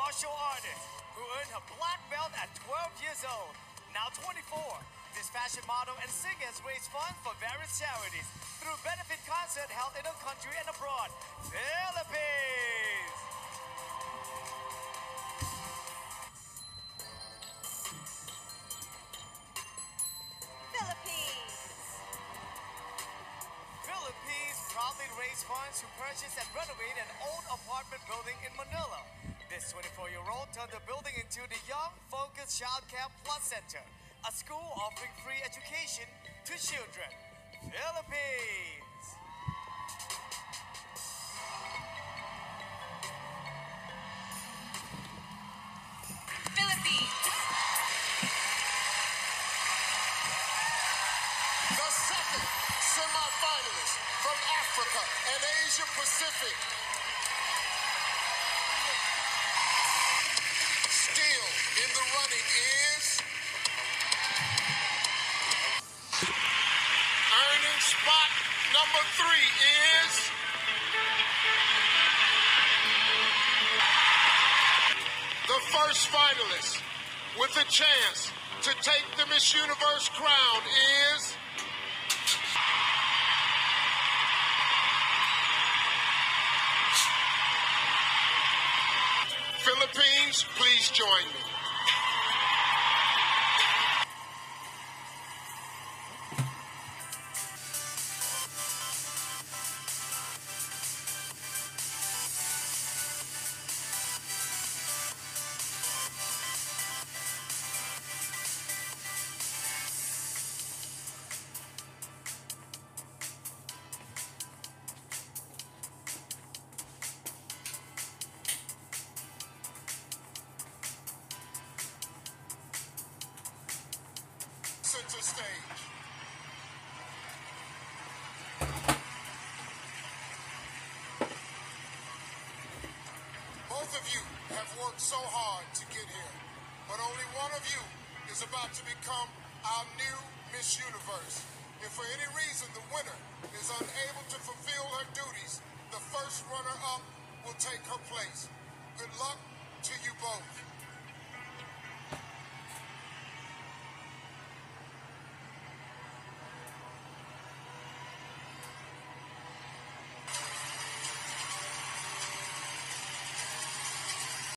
martial artist who earned her black belt at 12 years old. Now 24, this fashion model and singer has raised funds for various charities through benefit concerts held in her country and abroad, Philippines. Philippines proudly raised funds to purchase and renovate an old apartment building in Manila. This 24-year-old turned the building into the Young Focus Child Care Plus Center, a school offering free education to children. Philippines! Philippines! The second semi-finalist from Africa and Asia Pacific. Still in the running is earning spot number 3 is the first finalist with a chance to take the Miss Universe crown is Philippines. Please join me. Center stage. Both of you have worked so hard to get here, but only one of you is about to become our new Miss Universe. If for any reason the winner is unable to fulfill her duties, the first runner-up will take her place. Good luck to you both.